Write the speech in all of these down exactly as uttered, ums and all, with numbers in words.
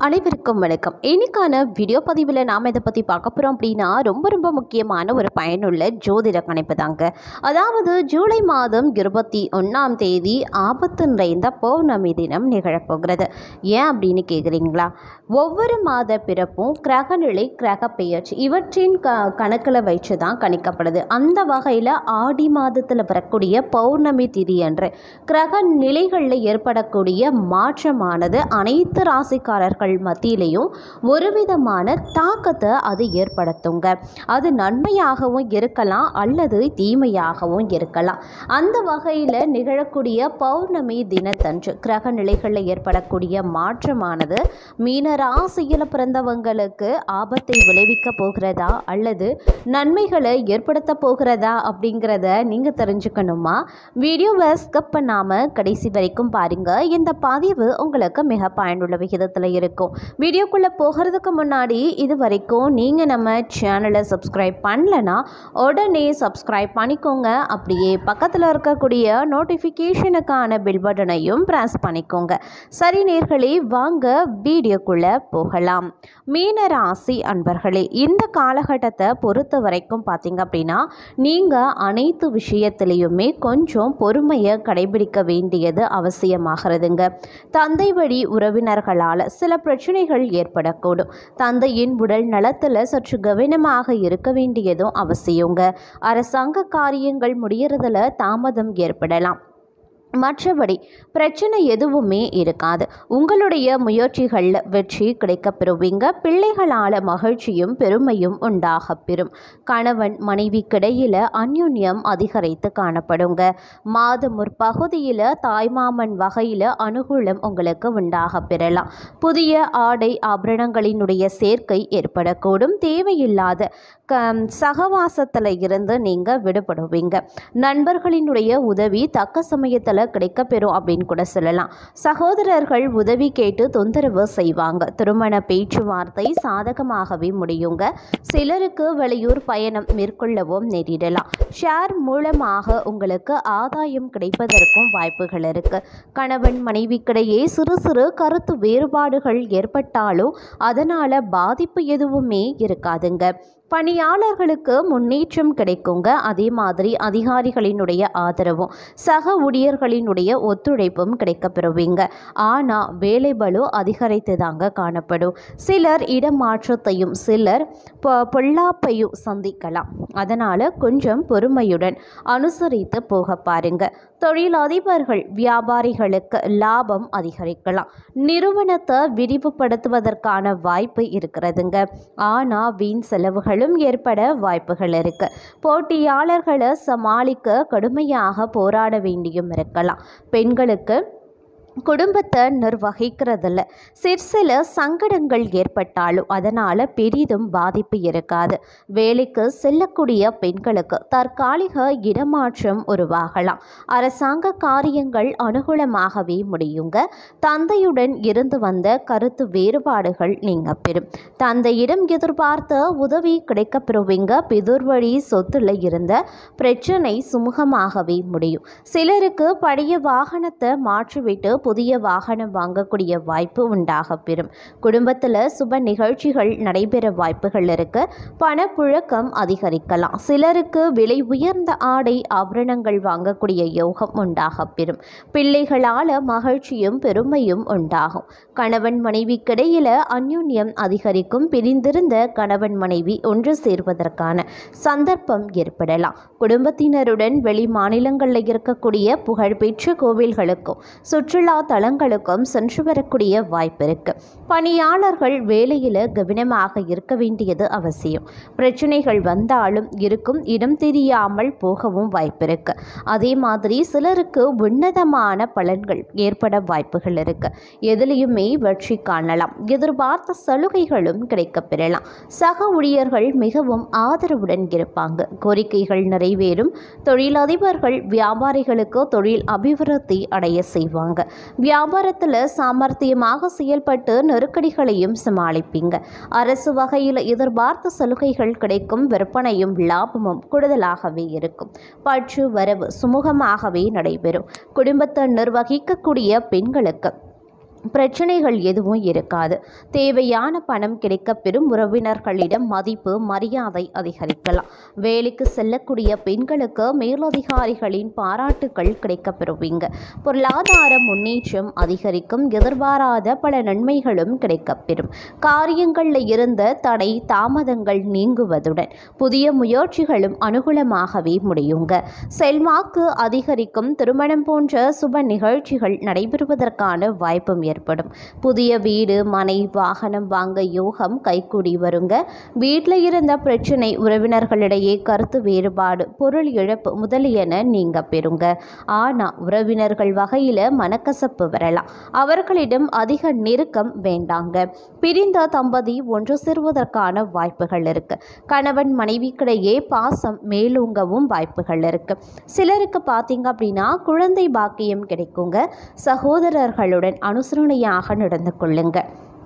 அனைவருக்கும் வணக்கம். இன்னைக்கான வீடியோ பதிவில் நாம் இதை பற்றி பார்க்க போகிறோம் அப்படின்னா ரொம்ப ரொம்ப முக்கியமான ஒரு பயனுள்ள ஜோதிட கணிப்பு தாங்க. அதாவது ஜூலை மாதம் இருபத்தி ஒன்றாம் தேதி ஆபத்து நிறைந்த பௌர்ணமி தினம் நிகழப்போகிறது. ஏன் அப்படின்னு கேட்குறீங்களா? ஒவ்வொரு மாத பிறப்பும் கிரகநிலை, கிரக பெயர்ச்சி இவற்றின் க கணக்கில் வச்சு தான் கணிக்கப்படுது. அந்த வகையில் ஆடி மாதத்தில் வரக்கூடிய பௌர்ணமி திதி அன்று கிரக நிலைகளில் ஏற்படக்கூடிய மாற்றமானது அனைத்து ராசிக்காரர்கள் மத்தியிலையும் ஒரு விதமான தாக்கத்தை அது ஏற்படுத்துங்க. அது நன்மையாகவும் இருக்கலாம் அல்லது தீமையாகவும் இருக்கலாம். அந்த வகையில் நிகழக்கூடிய பௌர்ணமி தினத்தன்று கிரக நிலைகளில் ஏற்படக்கூடிய மாற்றமானது மீன ராசியில் பிறந்தவங்களுக்கு ஆபத்தை விளைவிக்க போகிறதா அல்லது நன்மைகளை ஏற்படுத்த போகிறதா அப்படிங்கிறத நீங்கள் தெரிஞ்சுக்கணுமா? வீடியோவை ஸ்கிப் பண்ணாமல் கடைசி வரைக்கும் பாருங்கள். இந்த பதிவு உங்களுக்கு மிக பயனுள்ள விகிதத்தில் இருக்கும். வீடியோக்குள்ளே போகிறதுக்கு முன்னாடி இது வரைக்கும் நீங்கள் நம்ம சேனலை சப்ஸ்கிரைப் பண்ணலன்னா உடனே சப்ஸ்கிரைப் பண்ணிக்கோங்க. அப்படியே பக்கத்தில் இருக்கக்கூடிய நோட்டிஃபிகேஷனுக்கான பெல் பட்டனையும் ப்ரெஸ் பண்ணிக்கோங்க. சரி நேர்களே, வாங்க வீடியோக்குள்ளே போகலாம். மீன ராசி அன்பர்களே, இந்த காலகட்டத்தை பொறுத்த வரைக்கும் பார்த்தீங்க அப்படின்னா நீங்கள் அனைத்து விஷயத்திலையுமே கொஞ்சம் பொறுமையை கடைபிடிக்க வேண்டியது அவசியமாகிறதுங்க. தந்தை வழி உறவினர்களால் சில பிரச்சனைகள் ஏற்படக்கூடும். தந்தையின் உடல் நலத்தில் சற்று கவனமாக இருக்க வேண்டியதும் அவசியங்க. அரசாங்க காரியங்கள் முடியறதுல தாமதம் ஏற்படலாம். மற்றபடி பிரச்சனை எதுவுமே இருக்காது. உங்களுடைய முயற்சிகளில் வெற்றி கிடைக்கப்பெறுவீங்க. பிள்ளைகளால் மகிழ்ச்சியும் பெருமையும் உண்டாக பெறும். கணவன் மனைவிக்கிடையில் அந்யுன்யம் அதிகரித்து காணப்படுங்க. மாத முற்பகுதியில் தாய்மாமன் வகையில் அனுகூலம் உங்களுக்கு உண்டாக பெறலாம். புதிய ஆடை ஆபரணங்களினுடைய சேர்க்கை ஏற்படக்கூடும். தேவையில்லாத க சகவாசத்தில் இருந்து நீங்கள் விடுபடுவீங்க. நண்பர்களினுடைய உதவி தக்க சமயத்தில் கிடைக்கப்பெறும் அப்படின்னு கூட சொல்லலாம். சகோதரர்கள் உதவி கேட்டு தொந்தரவு செய்வாங்க. திருமண பேச்சுவார்த்தை சாதகமாகவே முடியுங்க. சிலருக்கு வெளியூர் பயணம் மேற்கொள்ளவும் நேரிடலாம். ஷேர் மூலமாக உங்களுக்கு ஆதாயம் கிடைப்பதற்கும் வாய்ப்புகள் இருக்கு. கணவன் மனைவிக்கிடையே சிறு சிறு கருத்து வேறுபாடுகள் ஏற்பட்டாலும் அதனால பாதிப்பு எதுவுமே இருக்காதுங்க. பணியாளர்களுக்கு முன்னேற்றம் கிடைக்குங்க. அதே மாதிரி அதிகாரிகளினுடைய ஆதரவும் சக ஊழியர்களினுடைய ஒத்துழைப்பும் கிடைக்கப்பெறுவீங்க. ஆனால் வேலை பளு அதிகரித்து தாங்க காணப்படும். சிலர் இடமாற்றத்தையும் சிலர் பொல்லாப்பையும் சந்திக்கலாம். அதனால் கொஞ்சம் பொறுமையுடன் அனுசரித்து போக பாருங்க. தொழிலதிபர்கள் வியாபாரிகளுக்கு லாபம் அதிகரிக்கலாம். நிறுவனத்தை விரிவுபடுத்துவதற்கான வாய்ப்பு இருக்கிறதுங்க. ஆனால் வீண் செலவுகளும் ஏற்பட வாய்ப்புகள் இருக்கு. போட்டியாளர்களை சமாளிக்க கடுமையாக போராட வேண்டியும் இருக்கலாம். பெண்களுக்கு குடும்பத்தை நிர்வகிக்கிறதில்ல சிற்சில சங்கடங்கள் ஏற்பட்டாலும் அதனால் பெரிதும் பாதிப்பு இருக்காது. வேலைக்கு செல்லக்கூடிய பெண்களுக்கு தற்காலிக இடமாற்றம் உருவாகலாம். அரசாங்க காரியங்கள் அனுகூலமாகவே முடியுங்க. தந்தையுடன் இருந்து வந்த கருத்து வேறுபாடுகள் நீங்க பெறும். தந்தையிடம் எதிர்பார்த்த உதவி கிடைக்கப்பெறுவீங்க. பிதுர்வழி சொத்துல இருந்த பிரச்சனை சுமூகமாகவே முடியும். சிலருக்கு பழைய வாகனத்தை மாற்றிவிட்டு புதிய வாகனம் வாங்கக்கூடிய வாய்ப்பு உண்டாக பெறும். குடும்பத்தில் சுப நிகழ்ச்சிகள் நடைபெற வாய்ப்புகள் இருக்கு. பணப்புழக்கம் அதிகரிக்கலாம். சிலருக்கு விலை உயர்ந்த ஆடை ஆபரணங்கள் வாங்கக்கூடிய யோகம் உண்டாக பெறும். பிள்ளைகளால் மகிழ்ச்சியும் பெருமையும் உண்டாகும். கணவன் மனைவிக்கிடையில அந்யுன்யம் அதிகரிக்கும். பிரிந்திருந்த கணவன் மனைவி ஒன்று சேர்வதற்கான சந்தர்ப்பம் ஏற்படலாம். குடும்பத்தினருடன் வெளி மாநிலங்களில் இருக்கக்கூடிய புகழ்பெற்ற கோவில்களுக்கும் சுற்றுலா தலங்களுக்கும் சென்று வரக்கூடிய வாய்ப்பு இருக்கு. பணியாளர்கள் வேலையில் கவனமாக இருக்க வேண்டியது அவசியம். பிரச்சனைகள் வந்தாலும் இருக்கும் இடம் தெரியாமல் போகவும் வாய்ப்பு இருக்கு. அதே மாதிரி சிலருக்கு உன்னதமான பலன்கள் ஏற்பட வாய்ப்புகள் இருக்கு. எதிலையுமே வெற்றி காணலாம். எதிர்பார்த்த சலுகைகளும் கிடைக்க பெறலாம். சக ஊழியர்கள் மிகவும் ஆதரவுடன் இருப்பாங்க. கோரிக்கைகள் நிறைவேறும். தொழிலதிபர்கள் வியாபாரிகளுக்கு தொழில் அபிவிருத்தி அடைய செய்வாங்க. வியாபாரத்தில் சாமர்த்தியமாக செயல்பட்டு நெருக்கடிகளையும் சமாளிப்பீங்க. அரசு வகையில் எதிர்பார்த்த சலுகைகள் கிடைக்கும். விற்பனையும் லாபமும் கூடுதலாகவே இருக்கும். பற்று வரவு சுமூகமாகவே நடைபெறும். குடும்பத்தை நிர்வகிக்கக்கூடிய பெண்களுக்கு பிரச்சனைகள் எதுவும் இருக்காது. தேவையான பணம் கிடைக்க பெறும். உறவினர்களிடம் மதிப்பு மரியாதை அதிகரிக்கலாம். வேலைக்கு செல்லக்கூடிய பெண்களுக்கு மேலதிகாரிகளின் பாராட்டுகள் கிடைக்க பெறுவீங்க. பொருளாதார முன்னேற்றம் அதிகரிக்கும். எதிர்பாராத பல நன்மைகளும் கிடைக்கப்பெறும். காரியங்களில் இருந்த தடை தாமதங்கள் நீங்குவதுடன் புதிய முயற்சிகளும் அனுகூலமாகவே முடியுங்க. செல்வாக்கு அதிகரிக்கும். திருமணம் போன்ற சுப நிகழ்ச்சிகள் நடைபெறுவதற்கான வாய்ப்பும் ஏற்படும். புதிய வீடு மனை வாகனம் வாங்க யோகம் கைகூடி வருங்க. வீட்டில் இருந்த பிரச்சனை, உறவினர்களிடையே கருத்து வேறுபாடு, பொருள் இழப்பு முதலியன நீங்க பெறுங்க. ஆனா உறவினர்கள் வகையில மனக்கசப்பு வரலாம். அவர்களிடம் அதிக நெருக்கம் வேண்டாங்க. பிரிந்த தம்பதி ஒன்று சேருவதற்கான வாய்ப்புகள் இருக்கு. கணவன் மனைவிக்கிடையே பாசம் மேலோங்கவும் வாய்ப்புகள் இருக்கு. சிலருக்கு பார்த்தீங்க அப்படின்னா குழந்தை பாக்கியம் கிடைக்குங்க. சகோதரர்களுடன் அனுசரணையாக நடந்து கொள்ளுங்க.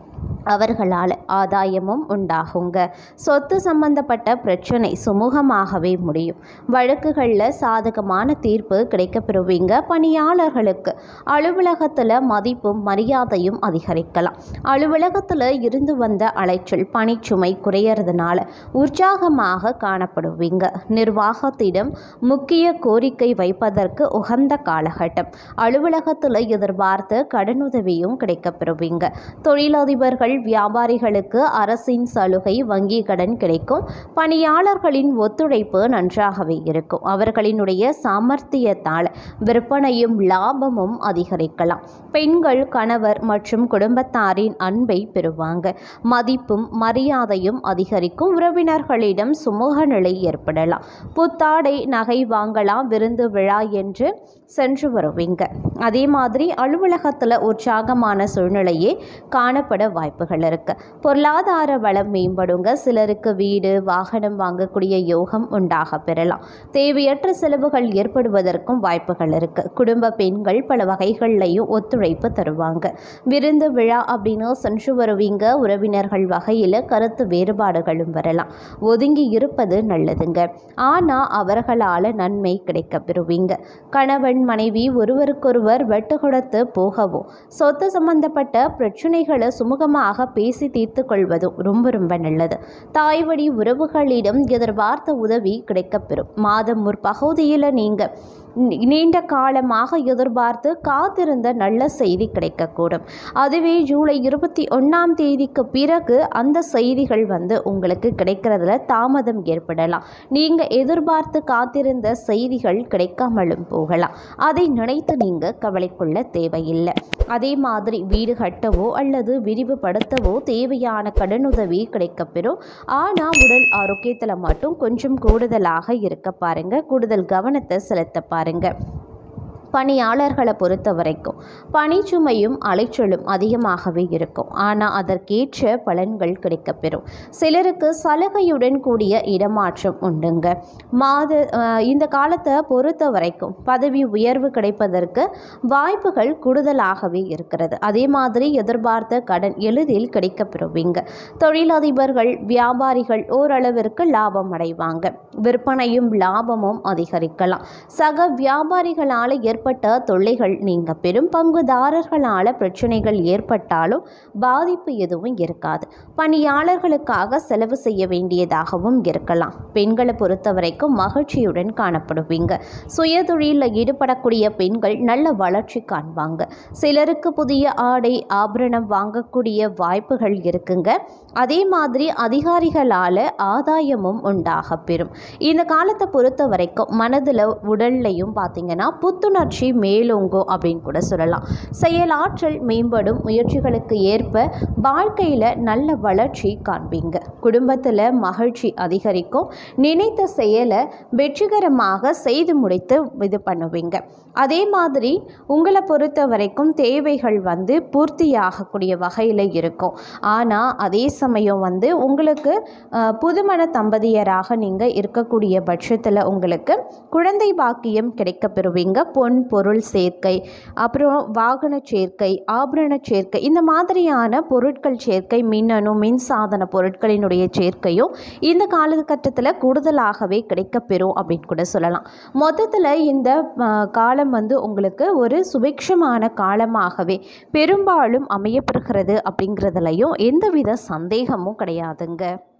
அவர்களால் ஆதாயமும் உண்டாகுங்க. சொத்து சம்பந்தப்பட்ட பிரச்சனை சுமூகமாகவே முடியும். வழக்குகளில் சாதகமான தீர்ப்பு கிடைக்கப்பெறுவீங்க. பணியாளர்களுக்கு அலுவலகத்தில் மதிப்பும் மரியாதையும் அதிகரிக்கலாம். அலுவலகத்தில் இருந்து வந்த அலைச்சல் பணிச்சுமை குறையறதுனால உற்சாகமாக காணப்படுவீங்க. நிர்வாகத்திடம் முக்கிய கோரிக்கை வைப்பதற்கு உகந்த காலகட்டம். அலுவலகத்தில் எதிர்பார்த்த கடனுதவியும் கிடைக்கப்பெறுவீங்க. தொழிலதிபர்கள் வியாபாரிகளுக்கு அரசின் சலுகை வங்கி கடன் கிடைக்கும். பணியாளர்களின் ஒத்துழைப்பு நன்றாகவே இருக்கும். அவர்களினுடைய சாமர்த்தியத்தால் விற்பனையும் லாபமும் அதிகரிக்கலாம். பெண்கள் கணவர் மற்றும் குடும்பத்தாரின் அன்பை பெறுவாங்க. மதிப்பும் மரியாதையும் அதிகரிக்கும். உறவினர்களிடம் சுமூக நிலை ஏற்படலாம். புத்தாடை நகை வாங்கலாம். விருந்து விழா என்று சென்று வருவீங்க. அதே மாதிரி அலுவலகத்தில் உற்சாகமான சூழ்நிலையே காணப்பட வாய்ப்புகள் இருக்கு. பொருளாதார வளம் மேம்படுங்க. சிலருக்கு வீடு வாகனம் வாங்கக்கூடிய யோகம் உண்டாக பெறலாம். தேவையற்ற செலவுகள் ஏற்படுவதற்கும் வாய்ப்புகள் இருக்கு. குடும்ப பெண்கள் பல வகைகள்லையும் ஒத்துழைப்பு தருவாங்க. விருந்து விழா அப்படின்னு சென்று வருவீங்க. உறவினர்கள் வகையில் கருத்து வேறுபாடுகளும் வரலாம். ஒதுங்கி இருப்பது நல்லதுங்க. ஆனா அவர்களால் நன்மை கிடைக்க பெறுவீங்க. கணவன் மனைவி ஒருவருக்கொருவர் வெட்டு கொடுத்து போகவும் சொத்து சம்பந்தப்பட்ட பிரச்சனைகளை சுமூகமாக பேசி தீர்த்து கொள்வதும் ரொம்ப ரொம்ப நல்லது. தாய்வழி உறவுகளிடம் எதிர்பார்த்த உதவி கிடைக்கப்பெறும். மாதம் முற்பகுதியில் நீங்கள் நீண்ட காலமாக எதிர்பார்த்து காத்திருந்த நல்ல செய்தி கிடைக்கக்கூடும். அதுவே ஜூலை இருபத்தி ஒன்றாம் தேதிக்கு பிறகு அந்த செய்திகள் வந்து உங்களுக்கு கிடைக்கிறதுல தாமதம் ஏற்படலாம். நீங்கள் எதிர்பார்த்து காத்திருந்த செய்திகள் கிடைக்காமலும் போகலாம். அதை நினைத்து நீங்கள் கவலை கொள்ள தேவையில்லை. அதே மாதிரி வீடு கட்டவோ அல்லது விரிவுபடுத்தவோ தேவையான கடனுதவி கிடைக்கப்பெறும். ஆனால் உடல் ஆரோக்கியத்தில் மட்டும் கொஞ்சம் கூடுதலாக இருக்க பாருங்க. கூடுதல் கவனத்தை செலுத்த பாருங்க. பணியாளர்களை பொறுத்த வரைக்கும் பணிச்சுமையும் அலைச்சலும் அதிகமாகவே இருக்கும். ஆனால் அதற்கேற்ற பலன்கள் கிடைக்கப்பெறும். சிலருக்கு சலுகையுடன் கூடிய இடமாற்றம் உண்டுங்க. மாத இந்த காலத்தை பொறுத்த வரைக்கும் பதவி உயர்வு கிடைப்பதற்கு வாய்ப்புகள் கூடுதலாகவே இருக்கிறது. அதே மாதிரி எதிர்பார்த்த கடன் எளிதில் கிடைக்கப்பெறுவீங்க. தொழிலதிபர்கள் வியாபாரிகள் ஓரளவிற்கு லாபம் அடைவாங்க. விற்பனையும் லாபமும் அதிகரிக்கலாம். சக வியாபாரிகளால் ஏற்பட்ட தொல்லைகள் நீங்க பெரும். பங்குதாரர்களால் பிரச்சனைகள் ஏற்பட்டாலும் பாதிப்பு எதுவும் இருக்காது. பணியாளர்களுக்காக செலவு செய்ய வேண்டியதாகவும் இருக்கலாம். பெண்களை பொறுத்த வரைக்கும் மகிழ்ச்சியுடன் காணப்படுவீங்க. சுயதொழிலில் ஈடுபடக்கூடிய பெண்கள் நல்ல வளர்ச்சி காண்பாங்க. சிலருக்கு புதிய ஆடை ஆபரணம் வாங்கக்கூடிய வாய்ப்புகள் இருக்குங்க. அதே மாதிரி அதிகாரிகளால் ஆதாயமும் உண்டாக பெறும். இந்த காலத்தை பொறுத்த வரைக்கும் மனதில் உடல்லையும் பார்த்தீங்கன்னா புத்துணர்ச்சி மேலோங்கும் அப்படின்னு கூட சொல்லலாம். செயலாற்றல் மேம்படும். முயற்சிகளுக்கு ஏற்ப வாழ்க்கையில் நல்ல வளர்ச்சி காண்பீங்க. குடும்பத்தில் மகிழ்ச்சி அதிகரிக்கும். நினைத்த செயலை வெற்றிகரமாக செய்து முடித்து இது பண்ணுவீங்க. அதே மாதிரி உங்களை பொறுத்த வரைக்கும் தேவைகள் வந்து பூர்த்தியாகக்கூடிய வகையில் இருக்கும். ஆனால் அதே சமயம் வந்து உங்களுக்கு புதுமண தம்பதியராக நீங்கள் இருக்கக்கூடிய பட்சத்தில் உங்களுக்கு குழந்தை பாக்கியம் கிடைக்க பெறுவீங்க. பொன் பொன் பொருள் சேர்க்கை, அப்புறம் வாகன சேர்க்கை, ஆபரண சேர்க்கை, இந்த மாதிரியான பொருட்கள் சேர்க்கை, மின்னணு மின்சாதன பொருட்களினுடைய சேர்க்கையும் இந்த காலகட்டத்தில் கூடுதலாகவே கிடைக்கப்பெறும் அப்படின்னு கூட சொல்லலாம். மொத்தத்தில் இந்த காலம் வந்து உங்களுக்கு ஒரு சுபிக்ஷமான காலமாகவே பெரும்பாலும் அமையப்பெறுகிறது அப்படிங்கிறதுலையும் எந்தவித சந்தேகமும் கிடையாதுங்க.